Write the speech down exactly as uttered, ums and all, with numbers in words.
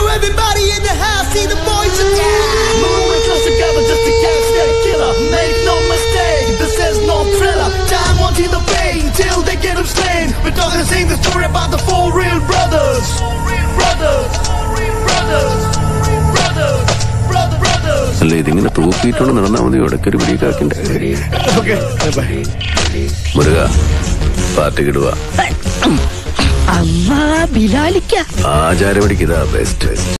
Yo, everybody in the house, see the boys are down. Moving close together just to catch that killer. Make no mistake, this is no thriller. Time won't heal the pain till they get him slain. We're talking, sing the story about the four real brothers. Brothers, brothers, brothers, brother, brothers. അല്ല ഇതിങ്ങനെ തൂക്കിയിട്ടുണ്ട് നടന്നാൽ മതി. ഇടയ്ക്കൊരു പിടിക്കാക്കിന്റെ Muruga party കിടുക. അമ്മ ബിലാലിക്ക ആചാരപടിക്ക് ഇതാ best.